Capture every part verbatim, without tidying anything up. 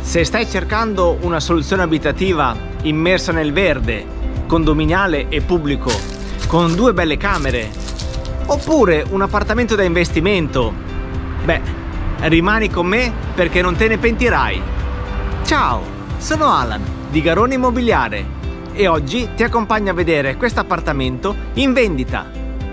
Se stai cercando una soluzione abitativa immersa nel verde, condominiale e pubblico, con due belle camere, oppure un appartamento da investimento, beh, rimani con me perché non te ne pentirai. Ciao, sono Alan di Garone Immobiliare e oggi ti accompagno a vedere questo appartamento in vendita.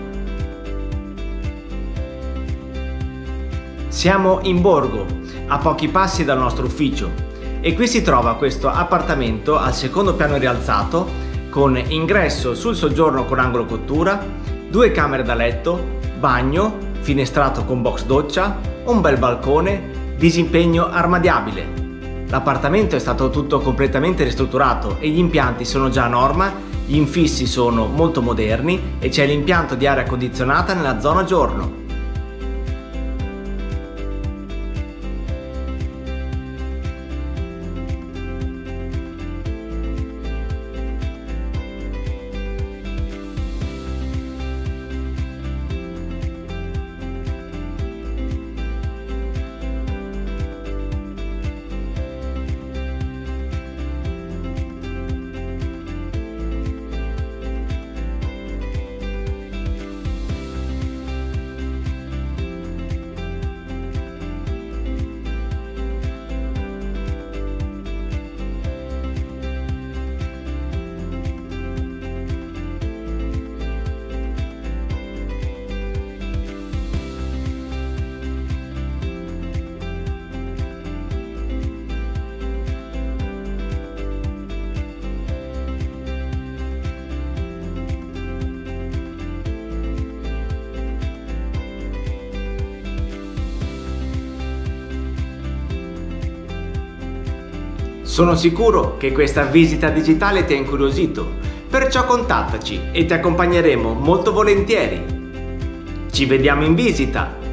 Siamo in borgo, a pochi passi dal nostro ufficio, e qui si trova questo appartamento al secondo piano rialzato con ingresso sul soggiorno con angolo cottura, due camere da letto, bagno, finestrato con box doccia, un bel balcone, disimpegno armadiabile. L'appartamento è stato tutto completamente ristrutturato e gli impianti sono già a norma, gli infissi sono molto moderni e c'è l'impianto di aria condizionata nella zona giorno. Sono sicuro che questa visita digitale ti ha incuriosito, perciò contattaci e ti accompagneremo molto volentieri. Ci vediamo in visita!